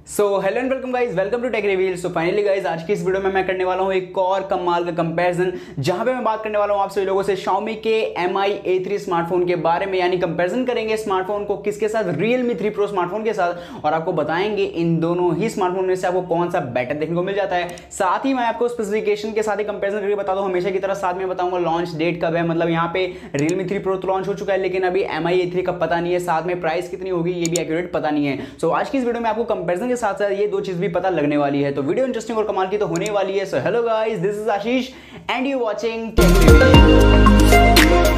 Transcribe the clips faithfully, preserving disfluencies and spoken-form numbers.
So hello and welcome guys, welcome to Tech Reveal. So finally guys, आज की इस video में मैं करने वाला हूं एक और कमाल का कंपैरिजन, जहां पे मैं बात करने वाला हूं आप सभी लोगों से Xiaomi के M I A three smartphone के बारे में। यानी कंपैरिजन करेंगे स्मार्टफोन को किसके साथ, Realme थ्री Pro स्मार्टफोन के साथ, और आपको बताएंगे इन दोनों ही स्मार्टफोन में से आपको कौन सा बेटर देखने को मिल जाता है। साथ ही मैं आपको स्पेसिफिकेशन के साथ ही कंपेरिजन करके बता दूं हमेशा की तरह। साथ में बताऊंगा लॉन्च डेट कब है, मतलब यहाँ पे Realme थ्री Pro तो लॉन्च हो चुका है, लेकिन अभी एम आई ए थ्री का पता नहीं है। साथ में प्राइस कितनी होगी ये भी एक्यूरेट पता नहीं है। सो आज की इस वीडियो में आपको कंपैरिजन के साथ साथ ये दो भी पता लगने वाली है, तो वीडियो इंटरेस्टिंग और कमाल की तो होने वाली है। So hello guys, this is Ashish and you watching Tech Reveal.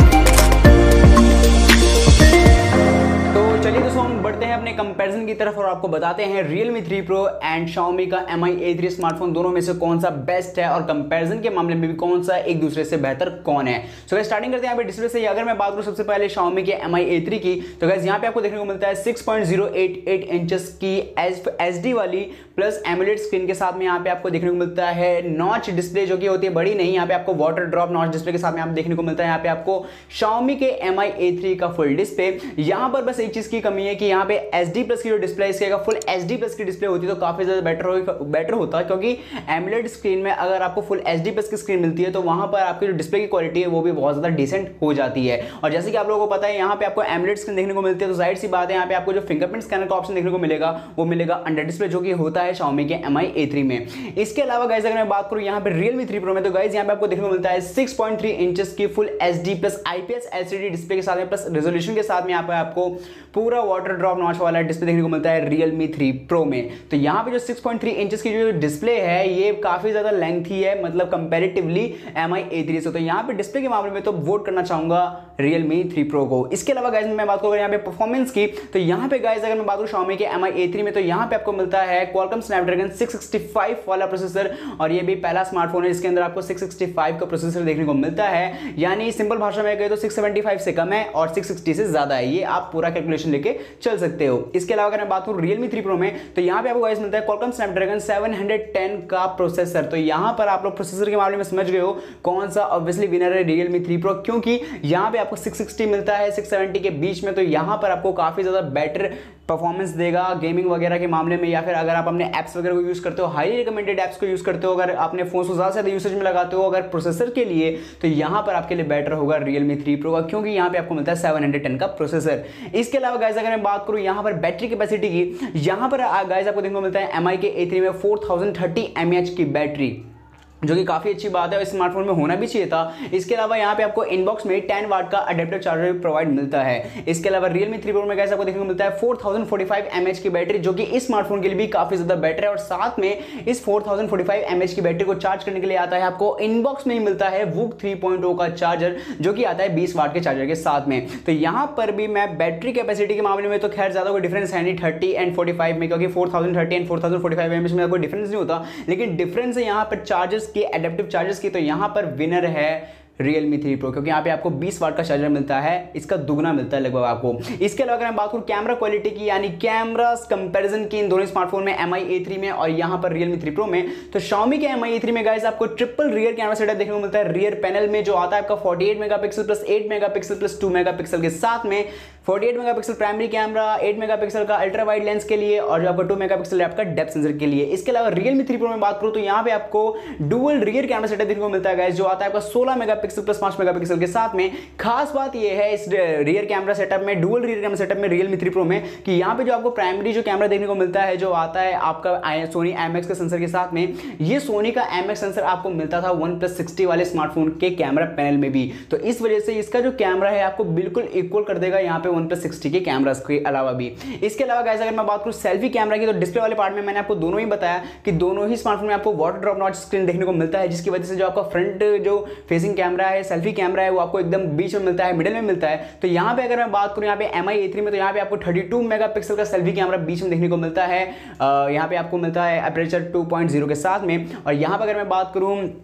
चलिए दोस्तों, हम बढ़ते हैं अपने कंपैरिजन की तरफ और आपको बताते हैं Realme three Pro and Xiaomi का M I A three smartphone दोनों में से कौन सा बेस्ट है, और कंपैरिजन के मामले में भी कौन सा एक दूसरे से बेहतर कौन है। सो गाइस, स्टार्टिंग करते हैं यहाँ पे डिस्प्ले से। अगर मैं बात करूं सबसे पहले Xiaomi के एम आई ए थ्री की, तो गाइस यहाँ पे आपको देखने को मिलता है six point zero eight eight inches की एच डी वाली प्लस एमोलेड स्क्रीन के साथ में यहाँ पे आपको देखने को मिलता है नॉच डिस्प्ले, जो कि होती है बड़ी नहीं। यहाँ पे आपको वाटर ड्रॉप नॉच डिस्प्ले के साथ में आप देखने को मिलता है यहाँ पे आपको Xiaomi के एम आई ए थ्री का फुल डिस्प्ले। यहाँ पर बस एक चीज की कमी है कि यहाँ पे एच डी प्लस की जो डिस्प्ले इसके फुल एच डी प्लस की डिस्प्ले होती है तो काफी ज्यादा बेटर हो बेटर होता है, क्योंकि एमोलेड स्क्रीन में अगर आपको फुल एच डी प्लस की स्क्रीन मिलती है तो वहां पर आपकी जो डिस्प्ले की क्वालिटी है वो भी बहुत ज्यादा डिसेंट हो जाती है। और जैसे कि आप लोगों को पता है, यहाँ पे आपको एमोलेड स्क्रीन देखने को मिलती है तो जाहिर सी बात है यहाँ पे आपको जो फिंगरप्रिंट स्कैनर का ऑप्शन देखने को मिलेगा वो मिलेगा अंडर डिस्प्ले, जो कि होता है Xiaomi के एम आई ए थ्री में। इसके अलावा गाइस, अगर मैं बात करूं यहाँ पे Realme थ्री Pro में, तो गाइस यहाँ पे आपको देखने को मिलता है सिक्स पॉइंट थ्री इंचेस की full H D plus I P S L C D display के साथ में प्लस रेजोल्यूशन के साथ में यहाँ पे आपको पूरा वाटर ड्रॉप नॉच वाला डिस्प्ले देखने को मिलता है Realme थ्री Pro में। तो यहाँ पे जो सिक्स पॉइंट थ्री इंचेस की जो डिस्प्ले है ये काफी ज्यादा लेंथी है, मतलब comparatively M I A three से। तो यहाँ पे डिस्प्ले के मामले में तो वोट करना चाहूंगा Realme थ्री Pro को। इसके अलावा गाइस मैं बात करूं यहाँ पे परफॉर्मेंस की, तो यहाँ पे गाइस अगर मैं बात करूं Xiaomi के एम आई ए थ्री में, तो यहाँ पे आपको मिलता है Qualcomm Snapdragon six sixty five वाला प्रोसेसर, और ये भी पहला स्मार्टफोन है जिसके अंदर आपको सिक्स सिक्सटी फाइव का प्रोसेसर देखने को मिलता है। यानी सिंपल भाषा में कहे तो सिक्स सेवेंटी फाइव से कम है और सिक्स सिक्सटी से ज्यादा है, ये आप पूरा कैलकुलेशन लेके चल सकते हो। इसके अलावा अगर मैं बात करूं Realme थ्री Pro में, तो यहाँ पे आपको गाइस मिलता है Qualcomm Snapdragon seven hundred ten का प्रोसेसर। तो यहाँ पर आप लोग प्रोसेसर के मामले में समझ गए हो कौन सा ऑब्वियसली विनर है Realme थ्री Pro, क्योंकि यहाँ पे आपको सिक्स सिक्सटी मिलता है सिक्स सेवेंटी के बीच में। तो यहाँ पर आपको काफी ज्यादा बेटर परफॉर्मेंस देगा गेमिंग वगैरह के मामले में, या फिर अगर आप अपने एप्स वगैरह को यूज करते हो, हाईली रिकमेंडेड एप्स को यूज करते हो, अगर अपने फोन को ज्यादा से ज्यादा यूसेज में लगाते हो अगर प्रोसेसर के लिए, तो यहाँ पर आपके लिए बेटर होगा Realme थ्री Pro का, क्योंकि यहाँ पे आपको मिलता है सेवन हंड्रेड टेन का प्रोसेसर। इसके अलावा गाइस अगर मैं बात करूँ यहाँ पर बैटरी कैपेसिटी की, यहाँ पर गाइस आपको देखने को मिलता है एम आई के ए थ्री में four thousand thirty M A H की बैटरी, जो कि काफी अच्छी बात है, इस स्मार्टफोन में होना भी चाहिए था। इसके अलावा यहाँ पे आपको इनबॉक्स में टेन वाट का अडेप्टर चार्जर भी प्रोवाइड मिलता है। इसके अलावा Realme थ्री Pro में गाइस आपको देखने को मिलता है four thousand forty five M A H की बैटरी, जो कि इस स्मार्टफोन के लिए भी काफी ज्यादा बेटर है। और साथ में इस four thousand forty five M A H की बैटरी को चार्ज करने के लिए आता है आपको इनबॉक्स में ही मिलता है वूक थ्री पॉइंट ओ का चार्जर, जो कि आता है बीस वाट के चार्जर के साथ में। तो यहाँ पर भी मैं बैटरी कैपेसिटी के मामले में तो खैर ज्यादा कोई डिफरेंस है नहीं थर्टी एंड फोर्टी फाइव में, क्योंकि four thousand thirty and four thousand forty five M A H में कोई डिफरेंस नहीं होता, लेकिन डिफरेंस है यहाँ पर चार्जर्स के, एडेप्टिव चार्जर्स की। तो यहां पर विनर है Realme थ्री Pro, क्योंकि यहाँ पे आपको बीस वाट का चार्जर मिलता है, इसका दुगना मिलता है लगभग आपको। इसके अलावा अगर मैं बात करूं कैमरा क्वालिटी की, यानी कैमरा कंपैरिजन की इन दोनों स्मार्टफोन में एम आई ए थ्री में और यहाँ पर Realme थ्री Pro में, तो Xiaomi के एम आई ए थ्री में गाइस आपको ट्रिपल रियर कैमरा सेटअप देखने को मिलता है रियर पैनल में, जो आता है आपका forty eight megapixel plus eight megapixel plus two megapixel के साथ में। Forty eight megapixel primary camera, eight megapixel का अल्ट्रा वाइड लेंस के लिए, और जो आपका टू मेगापिक्सल आपका डेप्थ सेंसर के लिए। इसके अलावा Realme थ्री Pro में बात करूं तो यहाँ पे आपको डुअल रियर कैमरा सेटअप देखने को मिलता है गाइस, जो आता है आपका सोलह मेगापिक्सल प्लस पांच मेगापिक्सल के साथ में। खास बात यह है इस रियर कैमरा सेटअप में, डुअल रियर कैमरा सेटअप में Realme थ्री Pro में, कि यहाँ पे जो आपको प्राइमरी जो कैमरा देखने को मिलता है, जो आता है आपका सोनी आई एम एक्स के सेंसर के साथ में, ये सोनी का आई एम एक्स सेंसर आपको मिलता था वन प्लस सिक्सटी वाले स्मार्टफोन के कैमरा पैनल में भी। तो इस वजह से इसका जो कैमरा है आपको बिल्कुल इक्वल कर देगा यहाँ पे वन प्लस सिक्सटी के कैमरास के अलावा भी। इसके अलावा गाइस अगर मैं बात करूं सेल्फी कैमरा की, तो डिस्प्ले वाले पार्ट में मैंने आपको दोनों ही बताया कि दोनों ही स्मार्टफोन में आपको वाटर ड्रॉप नॉच स्क्रीन देखने को मिलता है, जिसकी वजह से जो आपका फ्रंट जो फेसिंग कैमरा है, सेल्फी कैमरा है, वो आपको एकदम बीच में मिलता है, मिडिल में मिलता है। तो यहाँ पे अगर मैं बात करूं यहाँ पे एम आई ए थ्री में, तो यहाँ पे आपको थर्टी टू मेगापिक्सल का सेल्फी कैमरा बीच में देखने को मिलता है। यहाँ पे आपको मिलता है अपर्चर टू पॉइंट ज़ीरो के साथ में। और यहाँ पे अगर मैं बात करूं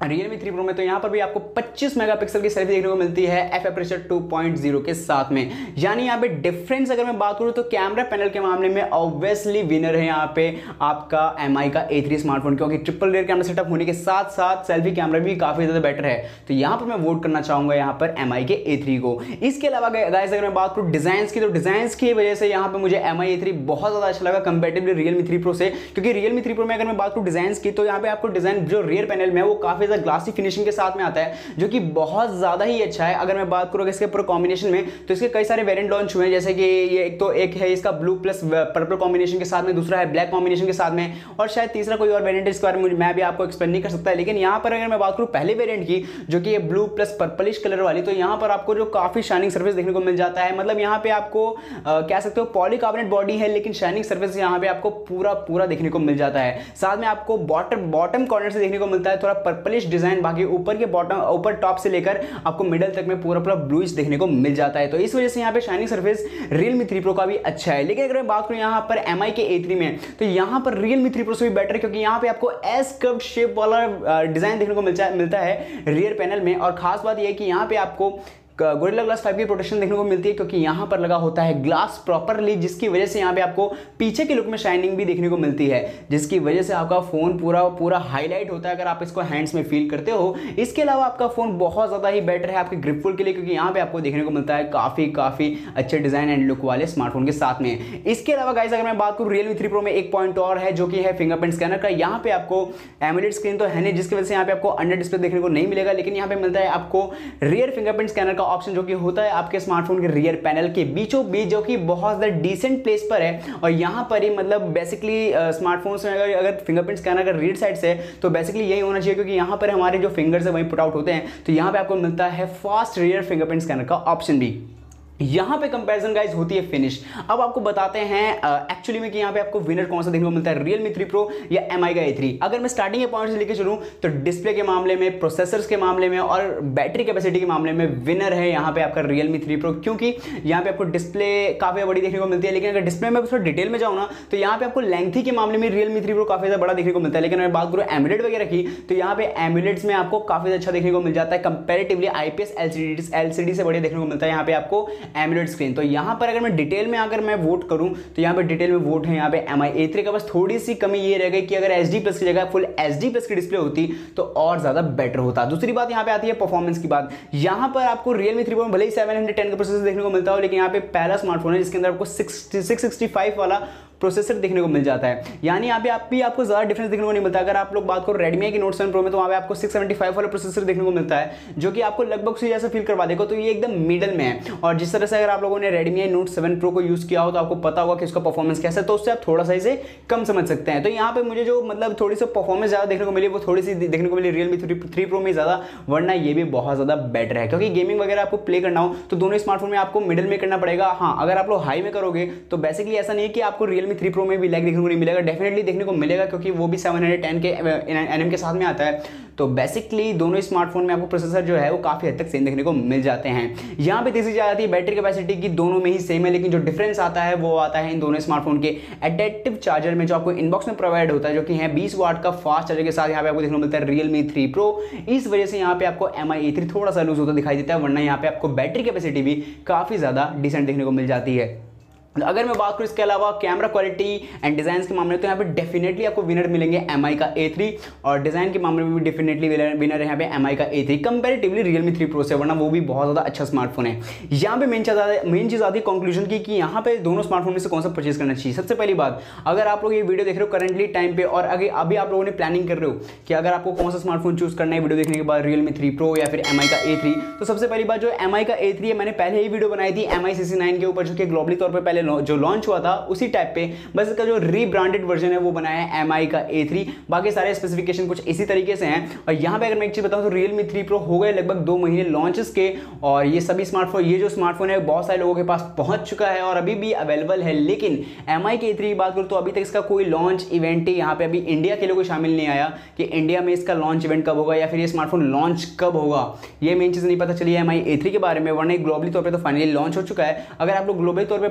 Realme थ्री Pro में, तो यहाँ पर भी आपको पच्चीस मेगापिक्सल की सेल्फी देखने को मिलती है f aperture two point zero के साथ में। यानी यहाँ पे डिफरेंस अगर मैं बात करूँ तो कैमरा पैनल के मामले में ऑब्वियसली विनर है यहाँ पे आपका एम आई का ए थ्री स्मार्टफोन, क्योंकि ट्रिपल रेयर कैमरा सेटअप होने के साथ साथ सेल्फी कैमरा भी काफी ज्यादा बेटर है। तो यहाँ पर मैं वोट करना चाहूंगा यहाँ पर एम आई के ए थ्री को। इसके अलावा गाइस अगर मैं बात करूँ डिजाइन की, तो डिजाइन की वजह से यहाँ पे मुझे एम आई ए थ्री बहुत ज्यादा अच्छा लगा कंपेरेटिवली Realme थ्री Pro से, क्योंकि Realme थ्री Pro में अगर मैं बात करूँ डिजाइन की, तो यहाँ पे आपको डिजाइन जो रियर पैनल में है वो काफी ज्यादा ग्लासी फिनिशिंग के साथ में आता है, जो कि बहुत ज्यादा ही अच्छा है। अगर मैं बात करूँ इसके पूरे कॉम्बिनेशन में, तो इसके कई सारे वेरिएंट लॉन्च हुए हैं, जैसे कि ये एक तो एक है इसका ब्लू प्लस पर्पल कॉम्बिनेशन के साथ में, दूसरा है ब्लैक कॉम्बिनेशन के साथ में, और शायद तीसरा कोई और वेरिएंट इसके बारे में मैं भी आपको एक्सप्लेन नहीं कर सकता। लेकिन यहाँ पर अगर मैं बात करूँ पहले वेरिएंट की, जो कि ये ब्लू प्लस पर्पलिश कलर वाली, तो यहाँ पर आपको जो काफी शाइनिंग सर्फेस देखने को मिल जाता है। मतलब यहाँ पे आपको कह सकते हो पॉलीकार्बोनेट बॉडी है, लेकिन शाइनिंग सर्फेस यहाँ पे आपको पूरा पूरा देखने को मिल जाता है। साथ में आपको बॉटम बॉटम कॉर्नर से देखने को मिलता है थोड़ा पर्पलिश डिजाइन, बाकी ऊपर के बॉटम ऊपर टॉप से लेकर आपको मिडल तक में पूरा पूरा ब्लूइश देखने को मिल जाता है। तो इस वजह से यहाँ पे shining surface Realme three Pro का भी अच्छा है। लेकिन अगर मैं बात करूँ यहाँ पर एम आई के ए थ्री में, तो यहाँ पर Realme थ्री Pro से भी बेटर है, क्योंकि यहाँ पे आपको एस कर्व शेप वाला डिजाइन देखने को मिलता है रियर पैनल में। और खास बात यह है कि यहाँ पे आपको गोरिल्ला ग्लास फाइव की प्रोटेक्शन देखने को मिलती है, क्योंकि यहाँ पर लगा होता है ग्लास प्रॉपरली, जिसकी वजह से यहाँ पे आपको पीछे के लुक में शाइनिंग भी देखने को मिलती है, जिसकी वजह से आपका फोन पूरा पूरा हाईलाइट होता है अगर आप इसको हैंड्स में फील करते हो। इसके अलावा आपका फोन बहुत ज्यादा ही बेटर है आपके ग्रिपफुल के लिए, क्योंकि यहाँ पे आपको देखने को मिलता है काफी काफी अच्छे डिजाइन एंड लुक वाले स्मार्टफोन के साथ में। इसके अलावा गाइस अगर मैं बात करूँ Realme थ्री Pro में एक पॉइंट और है, जो कि है फिंगरप्रिंट स्कैनर का। यहाँ पे आपको एमोलेड स्क्रीन तो है नहीं, जिसकी वजह से यहाँ पे आपको अंडर डिस्प्ले देखने को नहीं मिलेगा, लेकिन यहाँ पे मिलता है आपको रियर फिंगरप्रिंट स्कैनर का ऑप्शन, जो कि होता है आपके स्मार्टफोन के रियर पैनल के बीचों बीच, जो कि बहुत ज्यादा डिसेंट प्लेस पर है। और यहां पर ही मतलब बेसिकली स्मार्टफोन्स में अगर अगर फिंगरप्रिंट स्कैनर अगर रीड साइड से है, तो बेसिकली यही होना चाहिए, क्योंकि यहां पर हमारे जो फिंगर्स है वही पुट आउट होते हैं। तो यहां पे आपको मिलता है फास्ट रियर फिंगरप्रिंट स्कैनर का ऑप्शन भी। यहां पे कंपैरिजन गाइस होती है फिनिश। अब आपको बताते हैं एक्चुअली में कि यहां पे आपको विनर कौन सा देखने को मिलता है, Realme थ्री Pro या एम आई का ए थ्री। अगर मैं स्टार्टिंग के पॉइंट से लेके चलूं, तो डिस्प्ले के मामले में, प्रोसेसर्स के मामले में और बैटरी कैपेसिटी के मामले में विनर है यहां पे आपका Realme थ्री Pro, क्योंकि यहां पे आपको डिस्प्ले काफी बड़ी देखने को मिलती है। लेकिन अगर डिस्प्ले में थोड़ा डिटेल में जाऊं ना, तो यहां पे आपको लेंथी के मामले में Realme थ्री Pro काफी बड़ा देखने को मिलता है। लेकिन अगर बात करूं एमुलेट वगैरह की, तो यहां पे एमुलेट्स में आपको काफी अच्छा देखने को मिल जाता है कंपैरेटिवली आईपीएस एलसीडी एलसीडी से बढ़िया देखने को मिलता है यहां पे आपको एमुलेट स्क्रीन। तो यहाँ पर अगर मैं डिटेल में अगर मैं वोट करूं, तो यहाँ पे डिटेल में वोट है यहाँ पे एम आई ए थ्री का। बस थोड़ी सी कमी ये रह गई कि अगर एच डी प्लस की जगह फुल एच डी प्लस की डिस्प्ले होती तो और ज्यादा बेटर होता। दूसरी बात यहाँ पे आती है परफॉर्मेंस की बात। यहाँ पर आपको Realme थ्री Pro में भले ही सेवन हंड्रेड टेन का प्रोसेसर देखने को मिलता हो, लेकिन यहाँ पे पहला स्मार्टफोन है जिसके अंदर आपको सिक्स सिक्सटी फाइव वाला प्रोसेसर देखने को मिल जाता है। यानी यहाँ पे आप भी आपको ज्यादा डिफरेंस देखने को नहीं मिलता। अगर आप लोग बात करो Redmi की Note सेवन Pro में, तो वहाँ पे आपको सिक्स सेवेंटी फाइव वाला प्रोसेसर देखने को मिलता है, जो कि आपको लगभग उसी जैसा फील करवा देगा। तो ये एकदम मिडल में है। और जिस तरह से अगर आप लोगों ने Redmi Note सेवन Pro को यूज किया हो, तो आपको पता होगा कि उसका परफॉर्मेंस कैसा है, तो उससे आप थोड़ा सा इसे कम समझ सकते हैं। तो यहाँ पे मुझे जो मतलब थोड़ी सी परफॉर्मेंस ज्यादा देखने को मिली, वो थोड़ी सी देखने को मिली Realme थ्री Pro में ज्यादा, वरना ये भी बहुत ज्यादा बेटर है। क्योंकि गेमिंग वगैरह आपको प्ले करना हो, तो दोनों स्मार्टफोन में आपको मिडिल में करना पड़ेगा। हाँ, अगर आप लोग हाई में करोगे, तो बेसिकली ऐसा नहीं है कि आपको Realme थ्री Pro में भी लैग देखने को नहीं मिलेगा, डेफिनेटली देखने को मिलेगा, क्योंकि वो भी सेवन हंड्रेड टेन के एनएम के साथ में आता है। तो बेसिकली दोनों स्मार्टफोन में आपको प्रोसेसर जो है वो काफी हद तक सेम देखने को मिल जाते हैं। यहाँ पे तीसरी जाती है बैटरी कैपेसिटी की, दोनों में ही सेम है, लेकिन जो डिफरेंस आता है वो आता है इन दोनों स्मार्टफोन के एडेप्टिव चार्जर में, जो आपको इनबॉक्स में प्रोवाइड होता है, जो कि है बीस वाट का फास्ट चार्जर के साथ यहाँ पे आपको देखने को मिलता है Realme थ्री Pro। इस वजह से यहाँ पे आपको एम आई ए थ्री थोड़ा सा लूज होता दिखाई देता है, वरना यहाँ पे आपको बैटरी कैपेसिटी भी काफी ज्यादा डिसेंट देखने को मिल जाती है। अगर मैं बात करूं इसके अलावा कैमरा क्वालिटी एंड डिजाइन के मामले में, तो यहाँ पे डेफिनेटली आपको विनर मिलेंगे एम आई का ए थ्री, और डिजाइन के मामले में भी डेफिनेटली विनर है यहाँ पे एम आई का A three comparatively Realme three Pro से, वरना वो भी बहुत ज्यादा अच्छा स्मार्टफोन है। यहाँ पे मेन चीज मेन चीज आती है कंक्लूजन की, कि यहाँ पे दोनों स्मार्टफोन में से कौन सा परचेज करना चाहिए। सबसे पहली बात, अगर आप लोग ये वीडियो देख रहे हो करंटली टाइम पे, और अगर अभी आप लोगों ने प्लानिंग कर रहे हो कि अगर आपको कौन सा स्मार्टफोन चूज करना है वीडियो देखने के बाद, Realme थ्री Pro या फिर एम आई का ए थ्री, तो सबसे पहली बात जो एम आई का ए थ्री है, मैंने पहले ही वीडियो बनाई थी एम आई सी सी नाइन के ऊपर, जो कि ग्लोबली तौर पर पहले जो लॉन्च हुआ था उसी टाइप पे, बस इसका जो रीब्रांडेड वर्जन है वो बनाया है एम आई का ए थ्री। बाकी सारे स्पेसिफिकेशन कुछ इसी तरीके से हैं। और यहां पे अगर मैं एक चीज बताऊं, तो Realme थ्री Pro हो गए लगभग दो महीने लॉन्चेस के, और ये सभी स्मार्टफोन ये जो स्मार्टफोन है बहुत सारे लोगों के पास पहुंच चुका है और अभी भी अवेलेबल है। लेकिन एम आई के ए थ्री की बात करूं, तो अभी तक इसका कोई लॉन्च इवेंट ही यहाँ पे अभी इंडिया के लिए कोई शामिल नहीं आया कि इंडिया में इसका लॉन्च इवेंट कब होगा या फिर ये स्मार्टफोन लॉन्च कब होगा, ये मेन चीज नहीं पता चली है एम आई ए थ्री के बारे में। वरना ग्लोबली तौर पर तो फाइनली लॉन्च हो चुका है। अगर आप लोग ग्लोबली तौर पर परचेज करना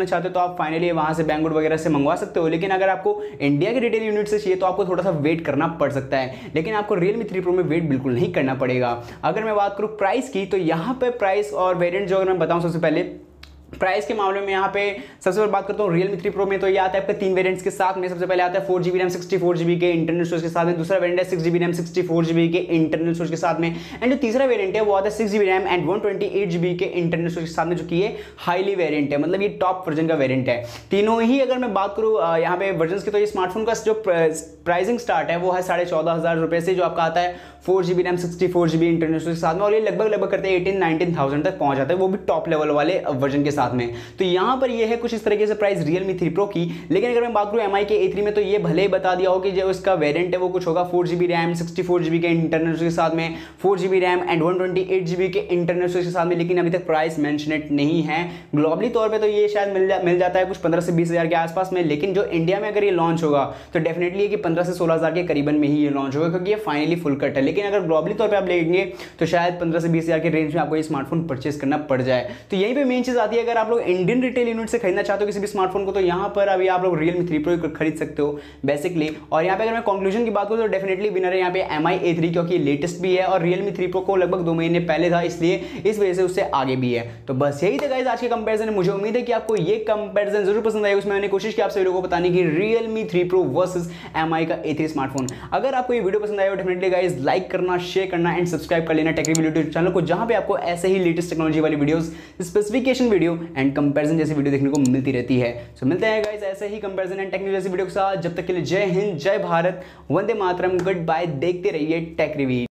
करना चाहते हो तो आप फाइनली वहां से बैंगलोर वगैरह से मंगवा सकते हो, लेकिन अगर आपको इंडिया के रिटेल यूनिट से चाहिए तो आपको थोड़ा सा वेट करना पड़ सकता है, लेकिन आपको Realme थ्री Pro में वेट बिल्कुल नहीं करना पड़ेगा। अगर मैं बात करूं प्राइस की, तो यहाँ पे प्राइस और वेरिएंट जो अगर मैं बताऊं, सबसे पहले प्राइस के मामले में यहाँ पे सबसे पहले बात करता हूँ Realme थ्री Pro में, तो ये आता है आपके तीन वेरिएंट्स के साथ में। सबसे पहले आता है four GB RAM sixty four GB के इंटरनल स्टोरेज के साथ में, दूसरा वेरिएंट है six GB RAM sixty four GB के इंटरनल स्टोरेज के साथ में, एंड जो तीसरा वेरिएंट है वो आता है six GB RAM and one twenty eight GB के इंटरनल स्टोरेज के साथ में, जो कि ये हाईली वेरिएंट है, मतलब ये टॉप वर्जन का वेरिएंट है। तीनों ही अगर मैं बात करूँ यहाँ पे वर्जन की, तो ये स्मार्टफोन का जो प्राइसिंग स्टार्ट है वो है साढ़े चौदह हजार रुपए से, जो आपका आता है four GB RAM sixty four GB internal storage के साथ में, और ये लगभग लगभग करते हैं एटीन नाइनटीन थाउजेंड तक पहुंच जाता है, वो भी टॉप लेवल वाले वर्जन के साथ में। तो यहाँ पर ये है कुछ इस तरीके से प्राइस Realme थ्री Pro की। लेकिन अगर मैं बात करूँ एम आई के ए थ्री में, तो ये भले ही बता दिया हो कि जो इसका वेरिएंट है वो कुछ होगा four GB RAM sixty four GB के इंटरनल स्टोरेज के साथ में, four GB RAM and one twenty eight GB के इंटरनल स्टोरेज के साथ में, लेकिन अभी तक प्राइस मेंशनेट नहीं है। ग्लोबली तौर पर तो ये शायद मिल, जा, मिल जाता है कुछ पंद्रह से बीस हजार के आसपास में, लेकिन जो इंडिया में अगर ये लॉन्च होगा तो डेफिनेटली कि पंद्रह से सोलह हजार के करीबन में ही ये लॉन्च होगा, क्योंकि ये फाइनली फुल कट है। लेकिन अगर ग्लोबली तौर पे आप लेंगे तो शायद पंद्रह से बीस हजार के रेंज में आपको ये स्मार्टफोन परचेस करना पड़ जाए। तो यहीं पे मेन चीज आती है, अगर आप लोग इंडियन रिटेल यूनिट से खरीदना चाहते हो किसी भी स्मार्टफोन को, तो यहाँ पर अभी आप लोग Realme थ्री Pro खरीद सकते हो बेसिकली। और यहाँ पे अगर मैं कंक्लूजन की बात करूँ तो डेफिनेटली विनर है यहाँ पे एम आई ए थ्री, क्योंकि लेटेस्ट भी है और Realme थ्री Pro को लगभग दो महीने पहले था, इसलिए इस वजह से उससे आगे भी है। तो बस यही था गाइस आज के कंपैरिजन। मुझे उम्मीद है कि आपको ये कंपैरिजन जरूर पसंद आएगा। उसमें मैंने कोशिश की आप सभी लोगों को बताने की Realme three Pro versus M I का ए थ्री स्मार्टफोन। अगर आपको ये वीडियो पसंद आया तो डेफिनेटली गाइस लाइक करना, शेयर करना एंड सब्सक्राइब कर लेना टेक रिव्यू यूट्यूब चैनल को, जहां पे आपको ऐसे ही लेटेस्ट टेक्नोलॉजी वाली videos, specification video and comparison जैसी वीडियो देखने को मिलती रहती है। सो मिलते हैं गाइस ऐसे ही कंपैरिजन एंड टेक्नोलॉजी जैसी वीडियो के साथ। जब तक के लिए जय हिंद, जय भारत, वंदे मातरम, गुड बाय। देखते रहिए टेक रिव्यू।